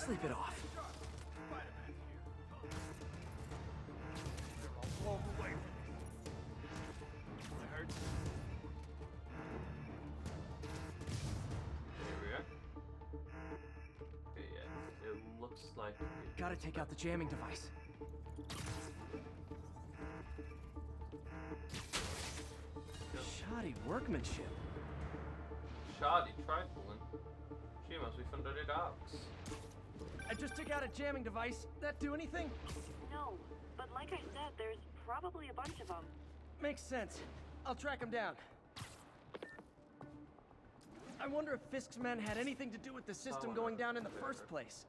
Sleep it off. Spider-Man's here. They're all blown away from me. That hurts. Here we are. Okay, yeah. It looks like... Gotta take out the jamming device. Shoddy workmanship. Shoddy trifling. She must be from the docks. I just took out a jamming device. That do anything? No, but like I said, there's probably a bunch of them. Makes sense. I'll track him down. I wonder if Fisk's men had anything to do with the system going down in the first place.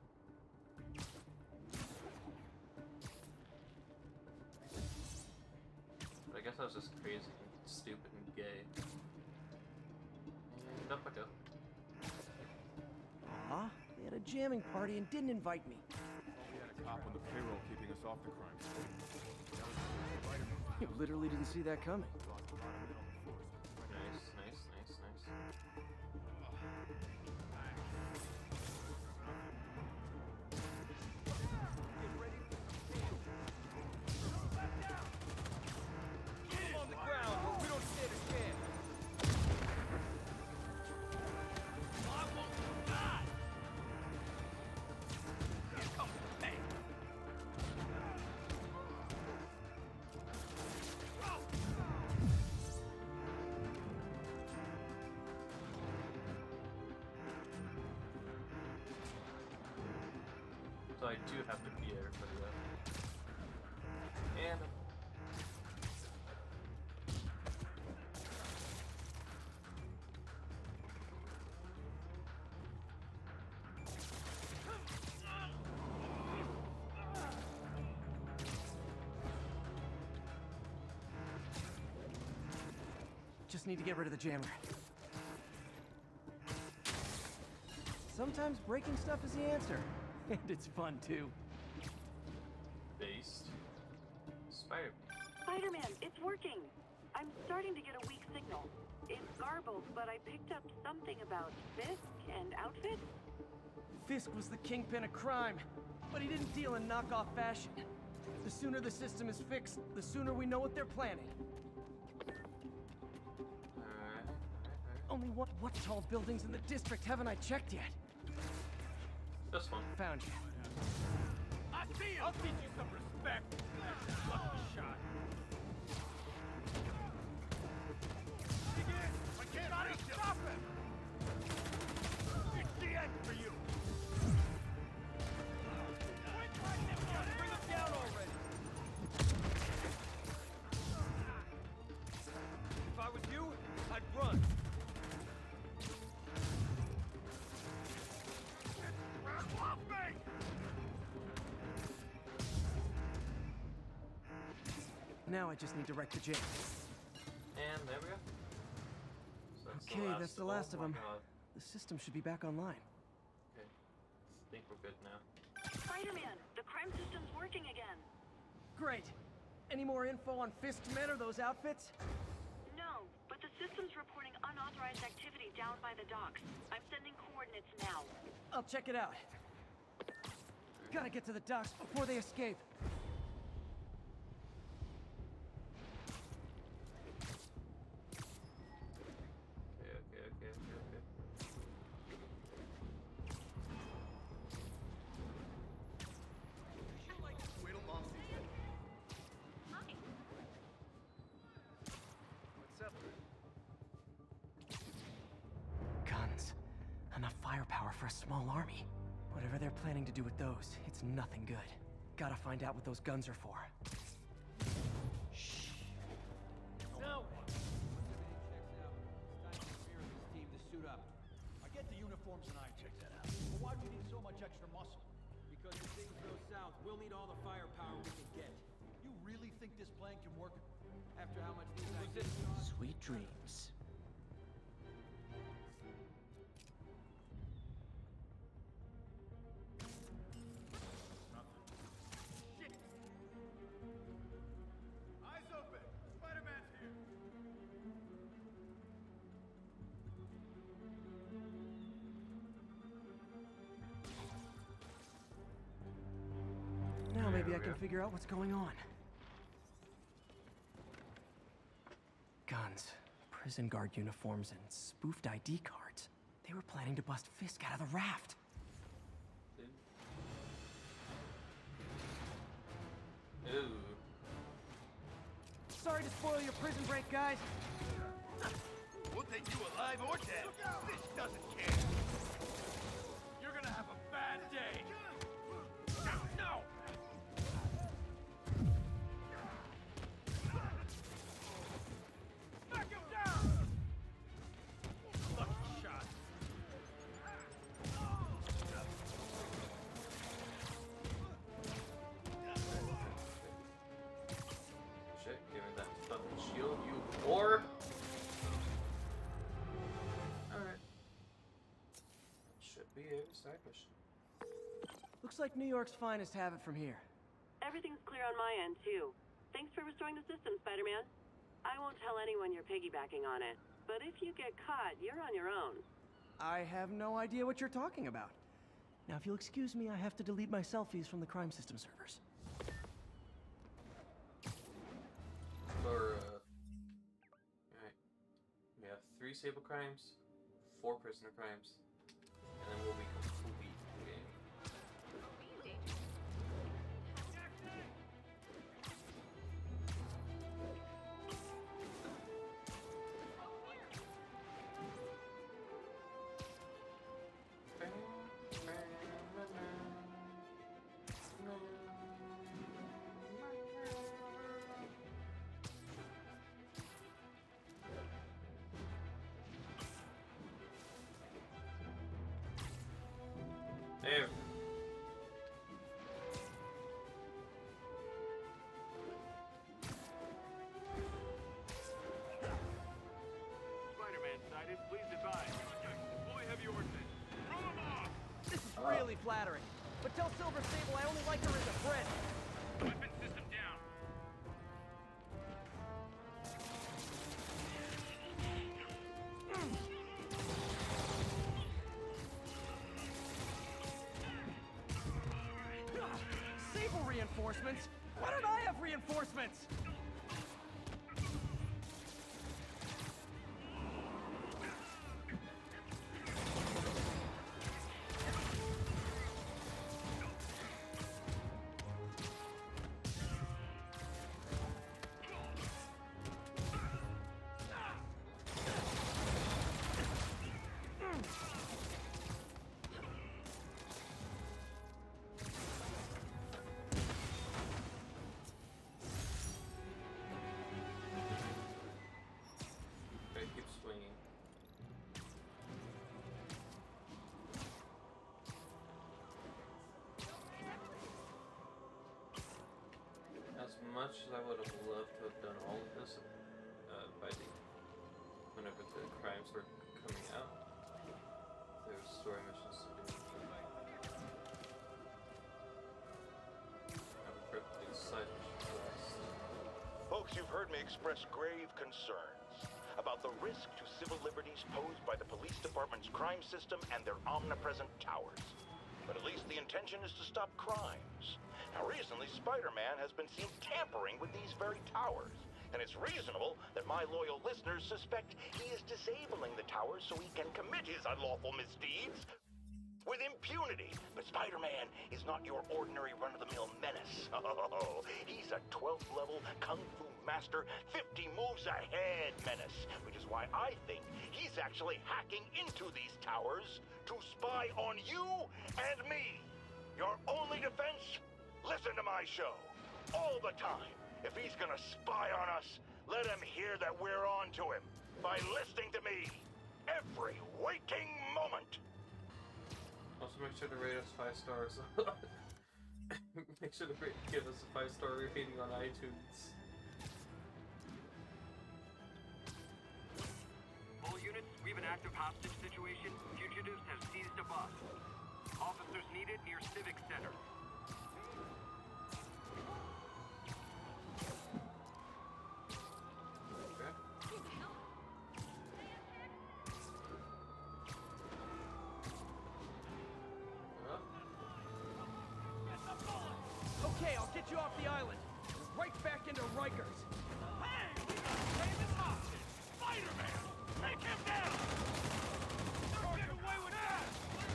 But I guess I was just crazy and stupid and gay. And up I go. Aw, they had a jamming party and didn't invite me. We had a cop on the payroll keeping us off the crime scene. You literally didn't see that coming. Lost a lot of men on the force. Nice, nice, nice, nice. On the ground, or we don't stand a chance. I won't die. Here comes the pain. So I do have to be there for that. And Just need to get rid of the jammer. Sometimes breaking stuff is the answer. And it's fun, too. based. Spider-Man. Spider-Man, it's working. I'm starting to get a weak signal. It's garbled, but I picked up something about Fisk and outfits. Fisk was the kingpin of crime, but he didn't deal in knockoff fashion. The sooner the system is fixed, the sooner we know what they're planning. Alright. Only what tall buildings in the district haven't I checked yet? This one. Found you. I see him. I'll teach you some respect. Lucky shot. Dig in. I can't reach him. Stop him. It's the end for you. Bring him down already. If I was you, I'd run. Off me! Now I just need to wreck the jam. And there we go. So Okay, that's the last of my them. God. The system should be back online. Okay. I think we're good now. Spider-Man, the crime system's working again. Great. Any more info on Fisk's men or those outfits? No, but the system's reporting unauthorized activity down by the docks. I'm sending coordinates now. I'll check it out. Gotta get to the docks before they escape. Okay. Wait till Mom sees it. Hi. What's up? Guns. Enough firepower for a small army. Whatever they're planning to do with those, it's nothing good. Gotta find out what those guns are for. Shh. No. Team to suit up. I get the uniforms and I check that out. But why do you need so much extra muscle? Because if things go south, we'll need all the firepower we can get. You really think this plan can work? After how much these activities are? Sweet dreams. Shit. Eyes open. Spider-Man's here. to figure out what's going on. Guns, prison guard uniforms, and spoofed ID cards. They were planning to bust Fisk out of the raft. Ooh. Sorry to spoil your prison break, guys. We'll take you alive or dead. This doesn't care. You're gonna have a bad day. No! Back him down! Lucky shot. Shit, give me that fucking shield, you whore! Alright. Should be a side mission. Looks like New York's finest have it from here. Everything's clear on my end, too. Thanks for restoring the system, Spider-Man. I won't tell anyone you're piggybacking on it, but if you get caught, you're on your own. I have no idea what you're talking about. Now, if you'll excuse me, I have to delete my selfies from the crime system servers. For, alright. We have 3 Sable crimes, 4 prisoner crimes, and then we'll be complete the game. There. Spider-Man sighted. Please advise. Deploy heavy ordnance. Throw him off! This is really flattering. But tell Silver Sable I only like her as a friend. Weapon system down. Sable reinforcements? Why don't I have reinforcements? Okay, keep swinging. As much as I would have loved to have done all of this by the whenever the crimes were coming out, there were story missions to do. I would prefer to do side missions last. Folks, you've heard me express grave concerns about the risk to civil liberties posed by the police department's crime system and their omnipresent towers. But at least the intention is to stop crimes. Now, recently, Spider-Man has been seen tampering with these very towers. And it's reasonable that my loyal listeners suspect he is disabling the towers so he can commit his unlawful misdeeds with impunity. But Spider-Man is not your ordinary run-of-the-mill menace. Oh, he's a 12th level Kung Fu master, 50 moves ahead menace, which is why I think he's actually hacking into these towers to spy on you and me. Your only defense? Listen to my show all the time. If he's gonna spy on us, let him hear that we're on to him by listening to me every waking moment. Also, make sure to rate us 5 stars. Make sure to give us a 5-star rating on iTunes. All units, we have an active hostage situation. Fugitives have seized a bus. Officers needed near Civic Center. Okay. Okay, I'll get you off the island. Right back into Rikers. Hey, we gotta save his hostage! Spider-Man! Take him down! Don't get away with that!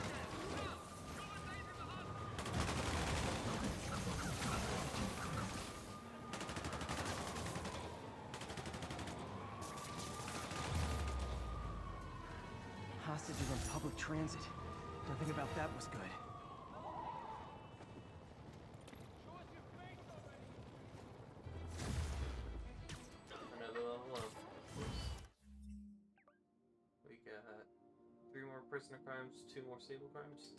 Hostages on public transit. Nothing about that was good. Another level up. We got 3 more prisoner crimes, 2 more Sable crimes.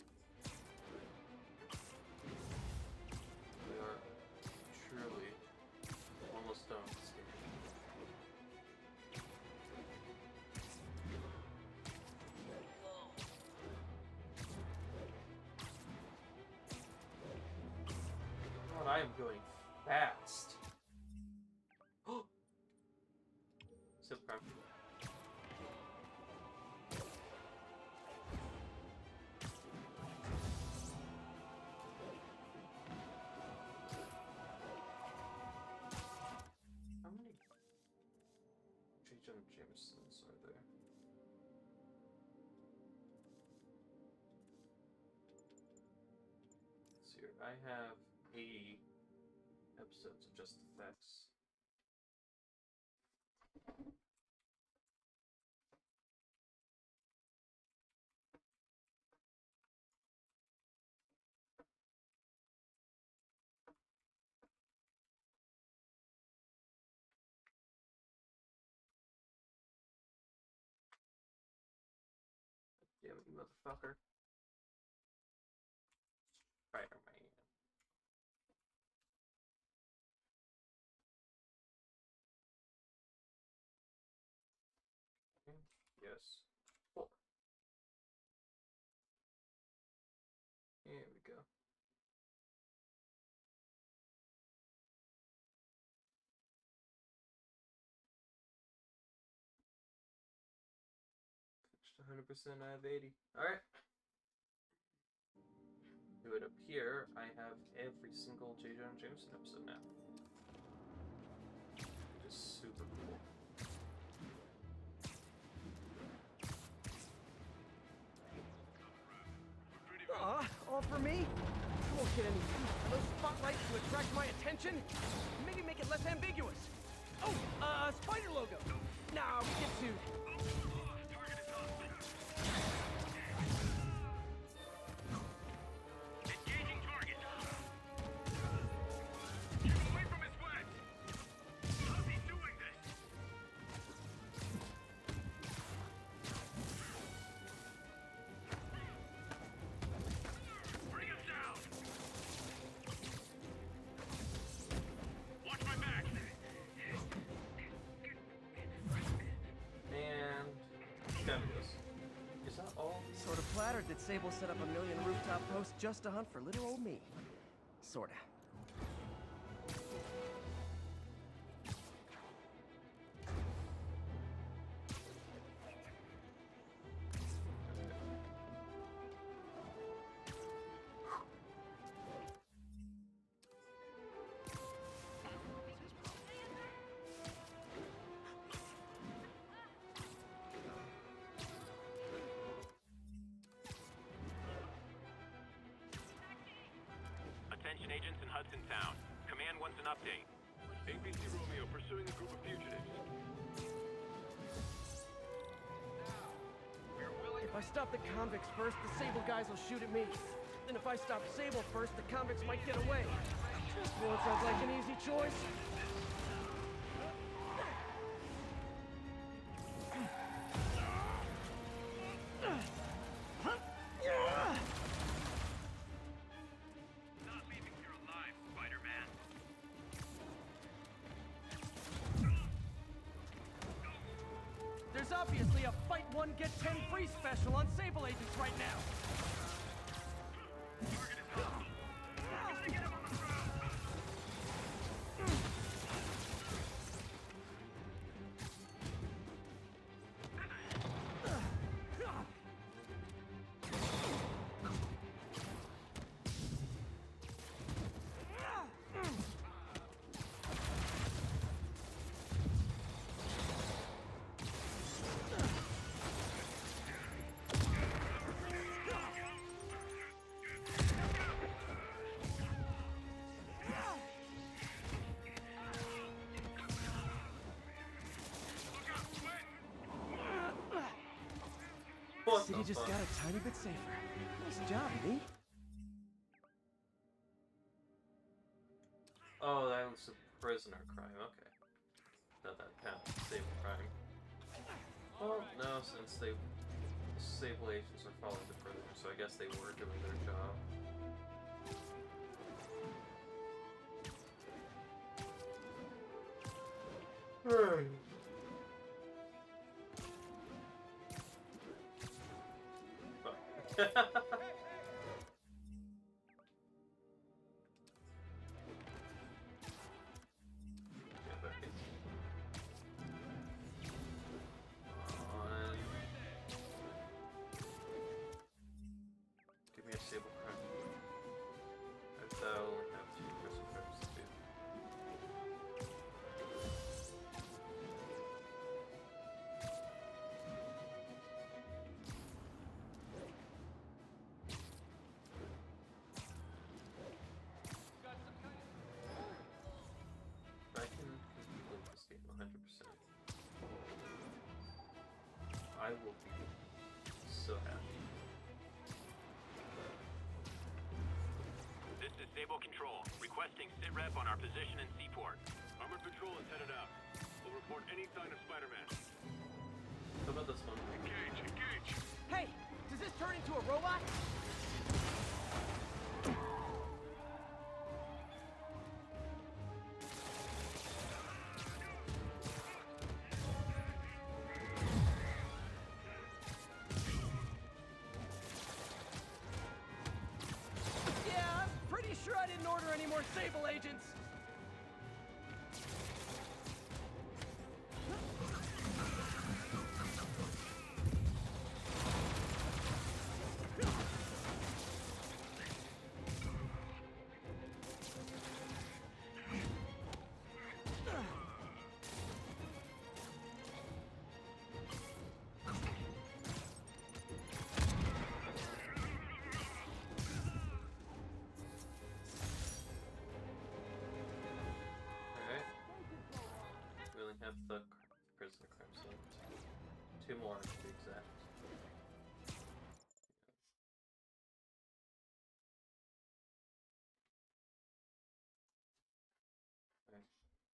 We are truly almost done with this game. God, I am going fast. Sip crime. How many J. Jonah Jamesons are there? Let's see here. I have 80 episodes of Just Effects. Damn it, you motherfucker. Spider-Man. Yes. 4. Here we go. Finished 100%, I have 80. Alright. Do it up here. I have every single J. Jonah Jameson episode now. Which is super cool. All for me? I won't get any use for those spotlights to attract my attention. Maybe make it less ambiguous. Oh, spider logo. Nah, we get sued. Engaging target! Keep away from his flag! How's he doing this? Bring him down! Watch my back! And cameos. Is that all? Sort of flattered that Sable set up a million rooftop posts just to hunt for little old me. Sorta. Attention agents in Hudson Town. Command wants an update. APC Romeo pursuing a group of fugitives. If I stop the convicts first, the Sable guys will shoot at me. And if I stop Sable first, the convicts might get away. Just one sounds like an easy choice. Not leaving here alive, Spider-Man. There's obviously a fight one, get 10 free special on Sable agents right now. Target is hostile. Gotta get him on the ground. What City the just fuck? got a tiny bit safer. Nice job, me. Oh, that was a prisoner crime. Okay. Not that counts. Same crime. Well, no, since they Sable agents are following the prisoner, so I guess they were doing their job. Fuck. Give me a Sable crime. I'll only have 2 prison crimes to do. If I can complete this game 100%, I will be so happy. This is Sable Control, requesting sit-rep on our position in Seaport. Armored Patrol is headed out. We'll report any sign of Spider-Man. How about this one? Engage, engage! Hey, does this turn into a robot? Yeah, I'm pretty sure I didn't order any more Sable agents. Alright. We only have the prisoner crimes left. 2 more to be exact. Right.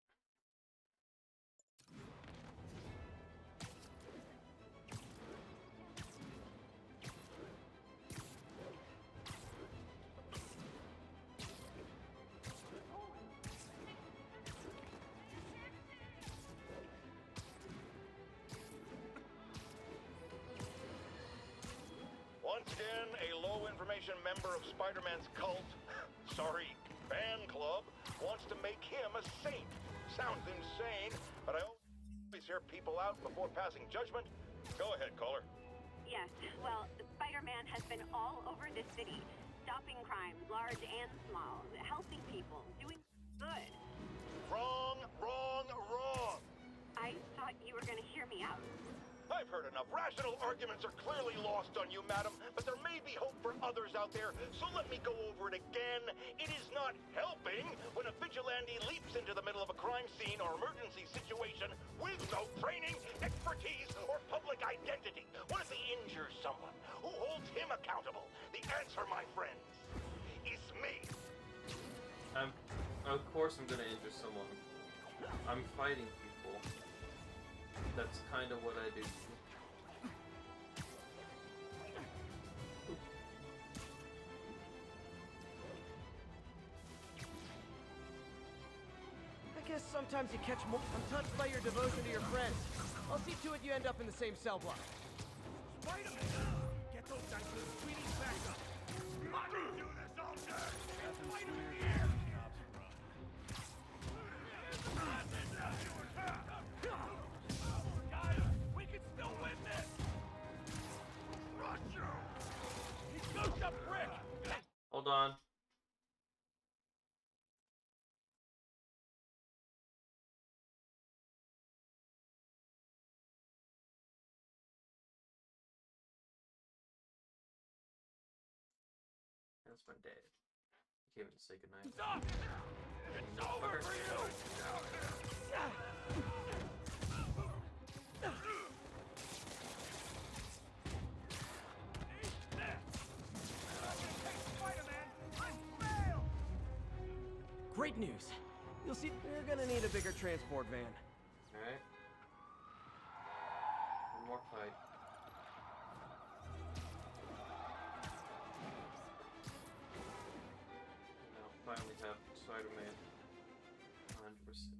Once again, a low-information member of Spider-Man's cult, sorry, fan club, wants to make him a saint. Sounds insane, but I always hear people out before passing judgment. Go ahead, caller. Yes, well, Spider-Man has been all over this city, stopping crimes, large and small, helping people, doing good. Wrong, wrong, wrong! I thought you were gonna hear me out. I've heard enough. Rational arguments are clearly lost on you, madam, but there may be hope for others out there, so let me go over it again. It is not helping when a vigilante leaps into the middle of a crime scene or emergency situation with no training, expertise, or public identity. What if he injures someone? Who holds him accountable? The answer, my friends, is me. Of course I'm gonna injure someone. I'm fighting people. That's kind of what I do. I guess sometimes you catch more. I'm touched by your devotion to your friends. I'll see to it you end up in the same cell block. Spider-Man! Get those guys to the Sweeney's back up! I can do this all day! Spider in the air! Guys, we can still win this! Rush you! He goes up brick! Hold on. That's my dad. He came in to say goodnight. Stop! It's over for you! great news. You'll see, we're gonna need a bigger transport van. Alright. One more fight. Now finally have Spider-Man 100%.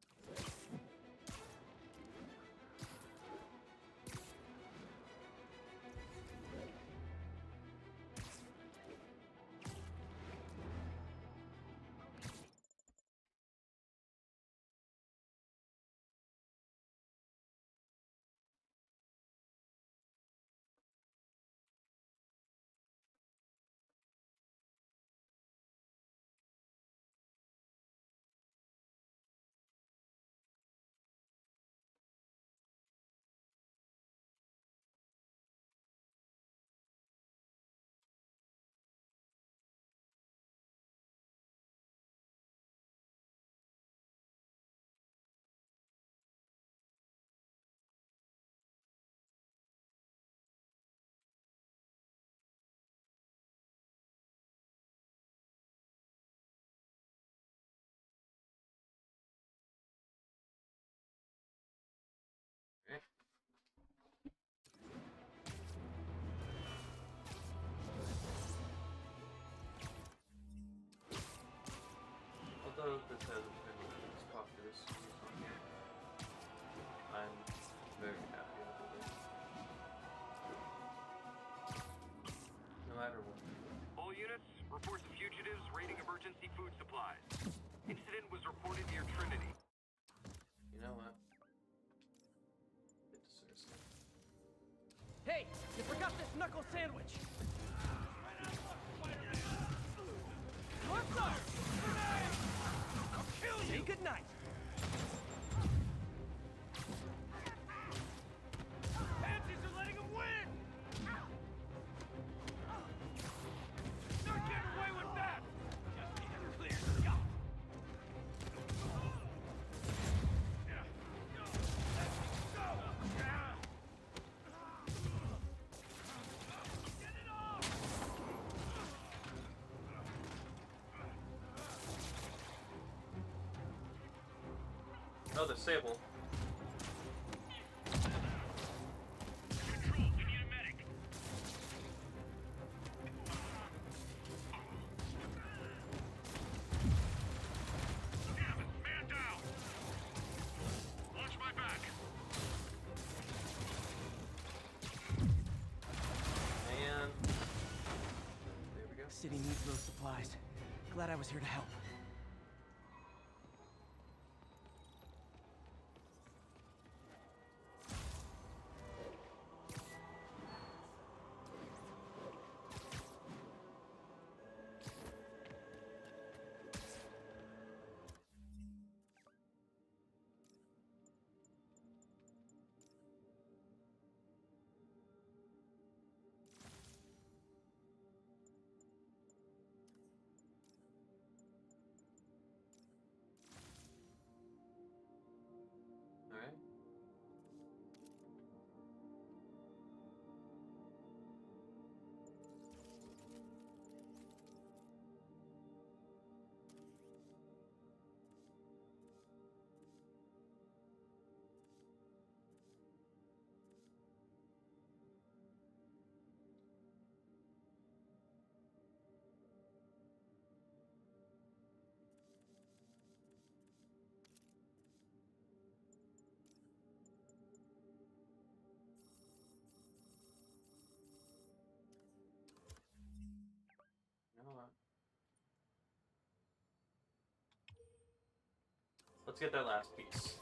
Although this hasn't been as popular as on here, I'm very happy with it. No matter what. All units, reports of fugitives raiding emergency food supplies. Incident was reported near Trinity. You know what? It deserves it. Hey, you forgot this knuckle sandwich. What's up? I'll kill you. Say goodnight. Pansies are letting him win! Not getting away with that! Just need a clear shot. Get it off! Oh, the Sable. Control, we need a medic. Damn it, man down! Watch my back. And there we go. City needs those supplies. Glad I was here to help. Alright. You know what? Let's get that last piece.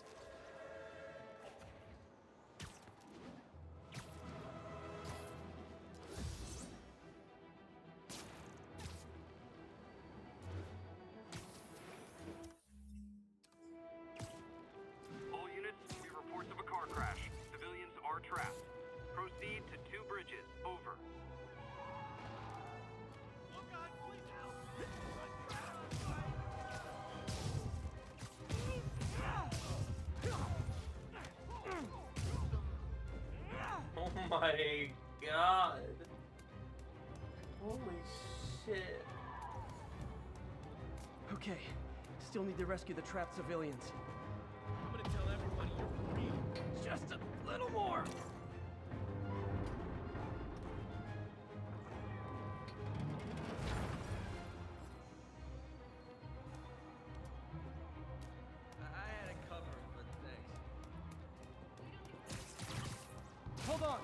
All units, we have reports of a car crash. Civilians are trapped. Proceed to 2 bridges. Over. Oh my god. Holy shit. Okay, still need to rescue the trapped civilians. I'm gonna tell everybody you're for real. Just a little more! I had it covered, but thanks. Hold on!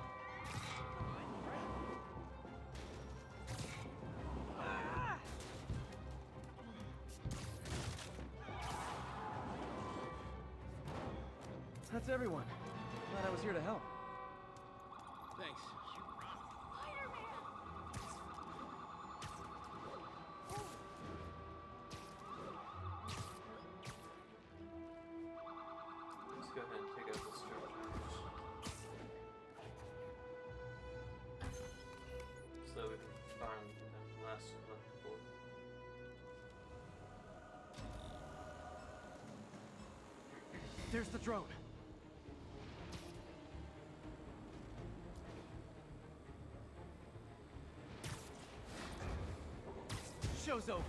That's everyone. Glad I was here to help. Thanks. Let's go ahead and take out this charge. So that we can find that last collectible. There's the drone. Show's over.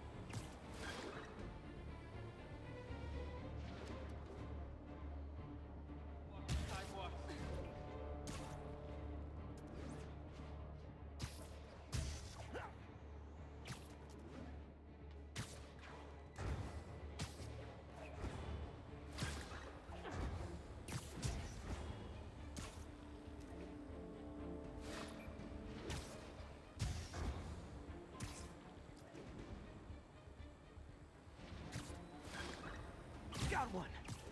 Got one.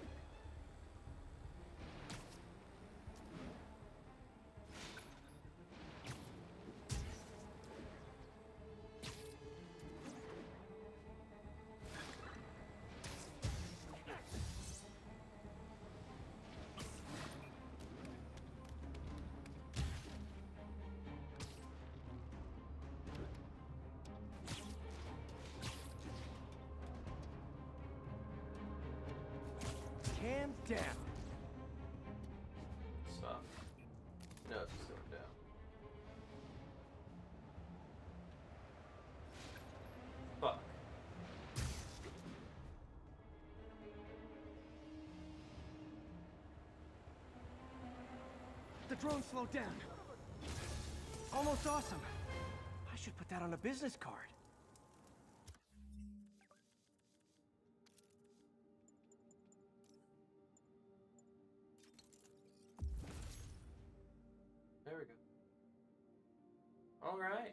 Hands down. Stop. No, it's just going down. Fuck. The drone slowed down. Almost awesome. I should put that on a business card. There we go. All right.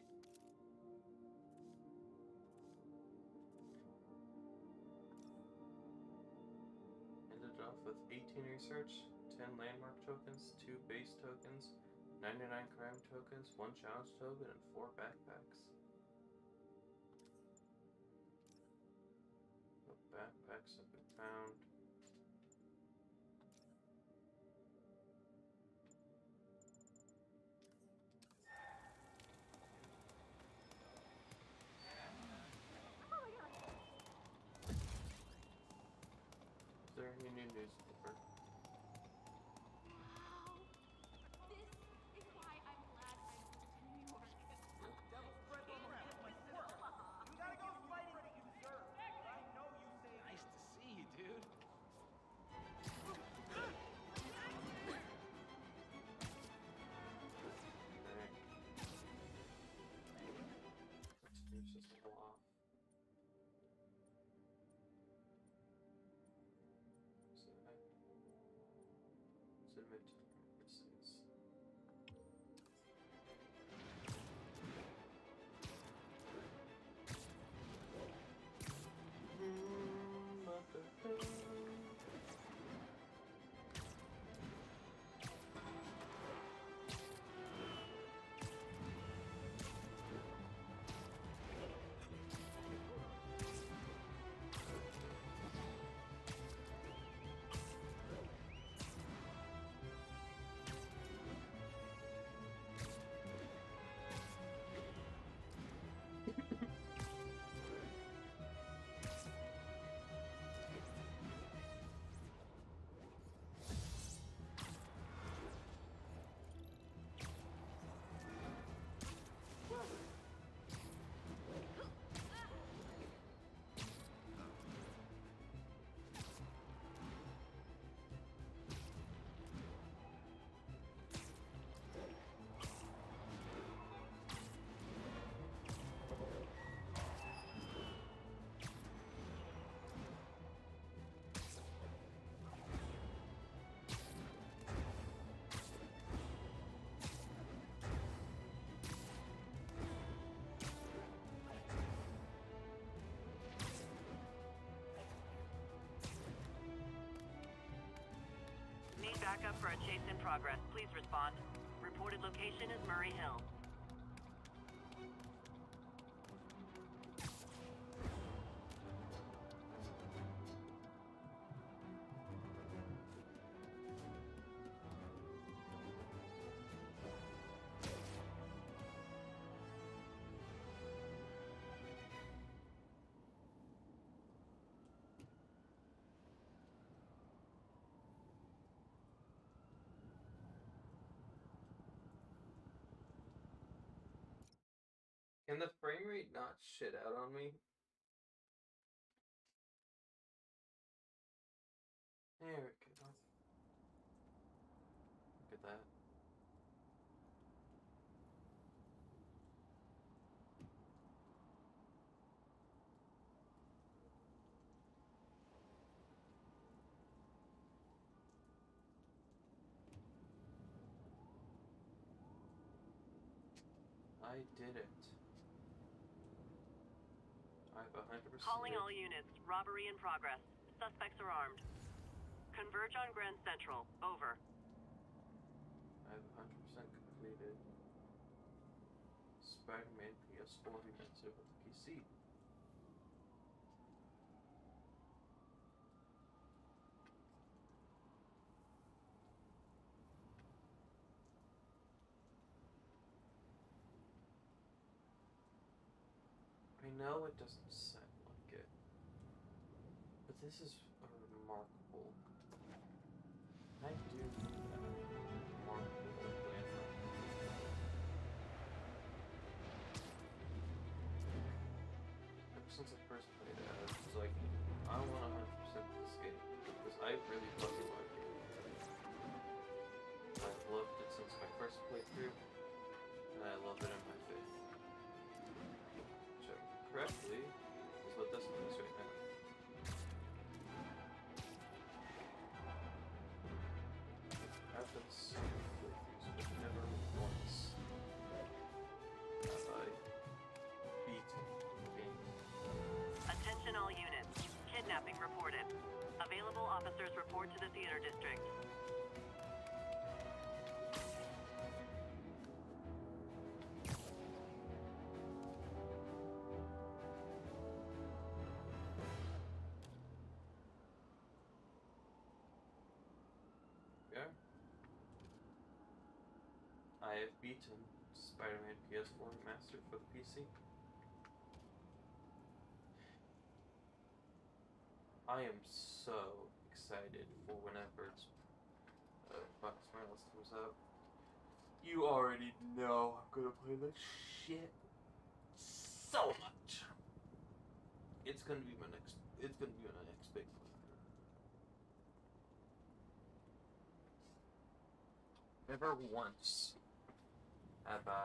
Ended off with 18 research, 10 landmark tokens, 2 base tokens, 99 crime tokens, 1 challenge token, and 4 backpacks. The backpacks have been found. Is there any new newspaper? This is why I'm glad I moved to New York. Nice to see you, dude. Alright. Let's just pull off. Submit receipts. backup for a chase in progress. Please respond. Reported location is Murray Hill. Can the frame rate not shit out on me? There we go. Look at that. I did it. I have 100%. Calling all units. Robbery in progress. Suspects are armed. Converge on Grand Central. Over. I have 100% completed Spider-Man PS4 remastered with the PC. I know it doesn't sound like it, but this is a remarkable. I do need that remarkable landmark. Ever since I first played it, I was like, I want 100% this game because I really fucking like it. I've loved it since my first playthrough, and I love it in my fifth. Correctly is what this one is right now. I've done so many playthroughs, but never once have I beaten the game. Attention all units. Kidnapping reported. Available officers report to the theater district. I have beaten Spider-Man PS4 Remastered for the PC. I am so excited for whenever Miles Morales comes out. You already know I'm gonna play this shit so much. It's gonna be my next big playthrough. Never once have I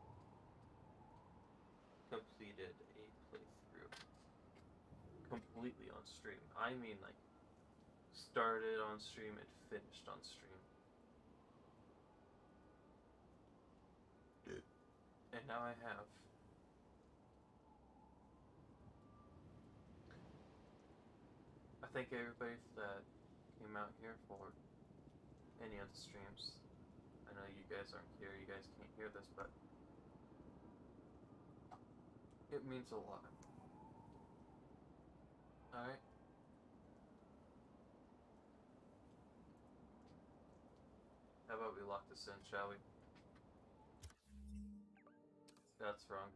completed a playthrough completely on stream. I mean, like, started on stream and finished on stream. And now I have. I thank everybody that came out here for any of the streams. I know you guys aren't here, you guys can't hear this, but it means a lot. Alright? How about we lock this in, shall we? That's wrong.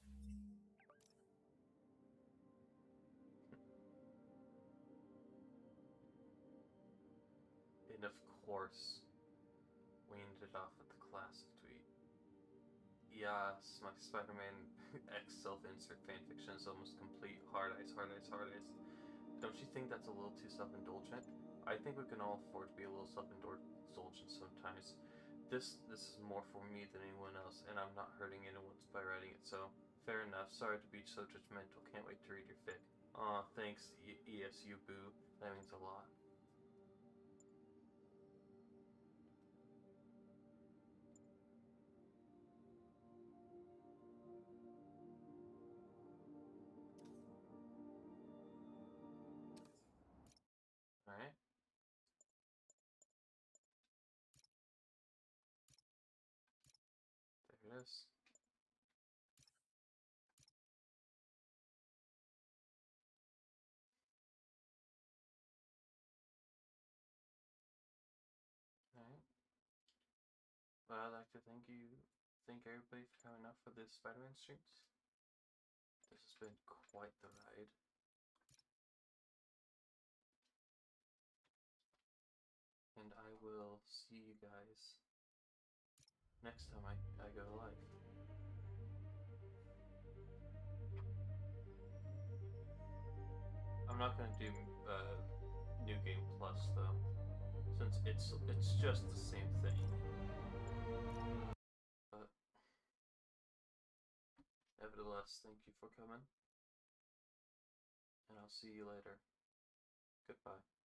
And of course, we ended off with the classic tweet. Yes, my Spider-Man X self-insert fanfiction is almost complete. Hard eyes, hard eyes, hard eyes. Don't you think that's a little too self-indulgent? I think we can all afford to be a little self-indulgent sometimes. This is more for me than anyone else, and I'm not hurting anyone by writing it, so fair enough. Sorry to be so judgmental. Can't wait to read your fic. Aw, thanks, ESU boo. That means a lot. Alright. is. Alright. Well, I'd like to thank everybody for coming out for this Spider-Man streams. This has been quite the ride. And I will see you guys next time I go live. I'm not gonna do New Game Plus though, since it's just the same thing. But nevertheless, thank you for coming, and I'll see you later. Goodbye.